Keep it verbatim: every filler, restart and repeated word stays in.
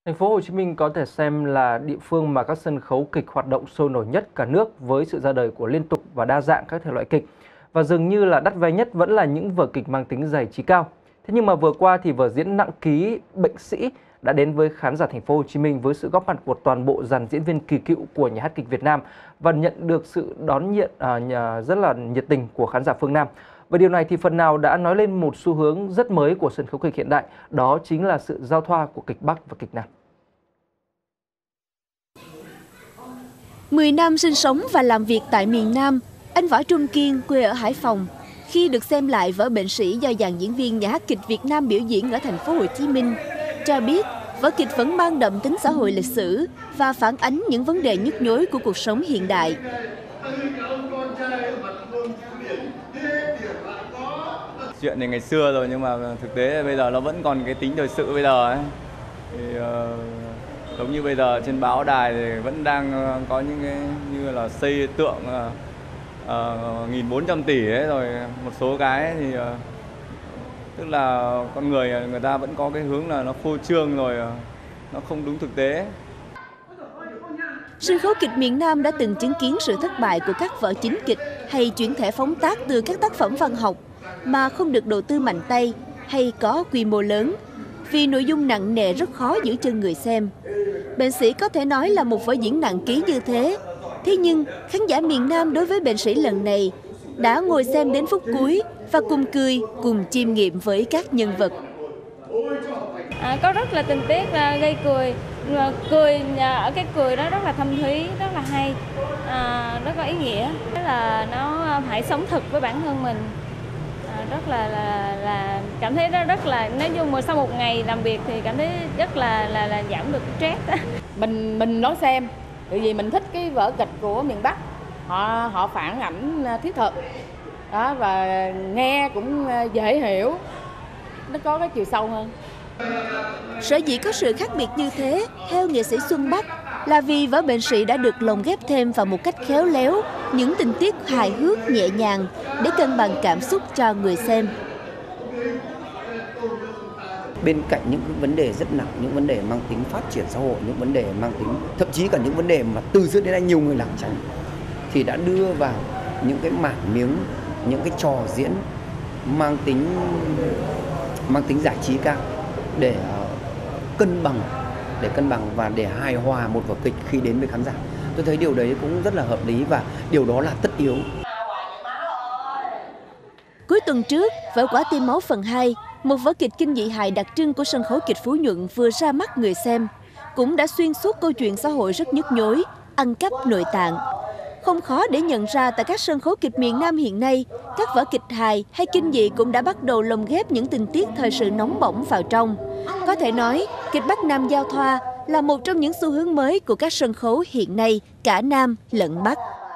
Thành phố Hồ Chí Minh có thể xem là địa phương mà các sân khấu kịch hoạt động sôi nổi nhất cả nước với sự ra đời của liên tục và đa dạng các thể loại kịch. Và dường như là đắt vé nhất vẫn là những vở kịch mang tính giải trí cao. Thế nhưng mà vừa qua thì vở diễn Nặng Ký Bệnh Sĩ đã đến với khán giả Thành phố Hồ Chí Minh với sự góp mặt của toàn bộ dàn diễn viên kỳ cựu của nhà hát kịch Việt Nam và nhận được sự đón nhận à, rất là nhiệt tình của khán giả phương Nam. Và điều này thì phần nào đã nói lên một xu hướng rất mới của sân khấu kịch hiện đại, đó chính là sự giao thoa của kịch Bắc và kịch Nam. mười năm sinh sống và làm việc tại miền Nam, anh Võ Trung Kiên quê ở Hải Phòng, khi được xem lại vở Bệnh Sĩ do dàn diễn viên nhà hát kịch Việt Nam biểu diễn ở Thành phố Hồ Chí Minh, cho biết vở kịch vẫn mang đậm tính xã hội lịch sử và phản ánh những vấn đề nhức nhối của cuộc sống hiện đại. Chuyện này ngày xưa rồi nhưng mà thực tế bây giờ nó vẫn còn cái tính thời sự bây giờ ấy. Thì, uh... giống như bây giờ trên báo đài thì vẫn đang có những cái như là xây tượng uh, nghìn bốn trăm tỷ ấy, rồi một số cái thì uh, tức là con người người ta vẫn có cái hướng là nó phô trương rồi uh, nó không đúng thực tế. Sân khấu kịch miền Nam đã từng chứng kiến sự thất bại của các vở chính kịch hay chuyển thể phóng tác từ các tác phẩm văn học mà không được đầu tư mạnh tay hay có quy mô lớn, vì nội dung nặng nề rất khó giữ chân người xem. Bệnh Sĩ có thể nói là một vở diễn nặng ký như thế. Thế nhưng, khán giả miền Nam đối với Bệnh Sĩ lần này đã ngồi xem đến phút cuối và cùng cười, cùng chiêm nghiệm với các nhân vật. À, có rất là tình tiết là gây cười. Cười ở cái cười đó rất là thâm thúy, rất là hay, à, rất có ý nghĩa. Rất là nó hãy sống thật với bản thân mình. Rất là, là là cảm thấy nó rất là, nếu như mà sau một ngày làm việc thì cảm thấy rất là là, là giảm được stress. Mình mình đón xem, tại vì mình thích cái vở kịch của miền Bắc, họ họ phản ảnh thiết thực đó, và nghe cũng dễ hiểu, nó có cái chiều sâu hơn. Sở dĩ có sự khác biệt như thế, theo nghệ sĩ Xuân Bắc, là vì vở Bệnh Sĩ đã được lồng ghép thêm vào một cách khéo léo những tình tiết hài hước nhẹ nhàng để cân bằng cảm xúc cho người xem. Bên cạnh những vấn đề rất nặng, những vấn đề mang tính phát triển xã hội, những vấn đề mang tính thậm chí cả những vấn đề mà từ xưa đến nay nhiều người lảng tránh, thì đã đưa vào những cái mảng miếng, những cái trò diễn mang tính mang tính giải trí cao để uh, cân bằng để cân bằng và để hài hòa một vở kịch khi đến với khán giả. Tôi thấy điều đấy cũng rất là hợp lý và điều đó là tất yếu. Cuối tuần trước, vở Quả Tim Máu phần hai, một vở kịch kinh dị hài đặc trưng của sân khấu kịch Phú Nhuận vừa ra mắt người xem, cũng đã xuyên suốt câu chuyện xã hội rất nhức nhối, ăn cắp nội tạng. Không khó để nhận ra tại các sân khấu kịch miền Nam hiện nay, các vở kịch hài hay kinh dị cũng đã bắt đầu lồng ghép những tình tiết thời sự nóng bỏng vào trong. Có thể nói, kịch Bắc Nam giao thoa là một trong những xu hướng mới của các sân khấu hiện nay, cả Nam lẫn Bắc.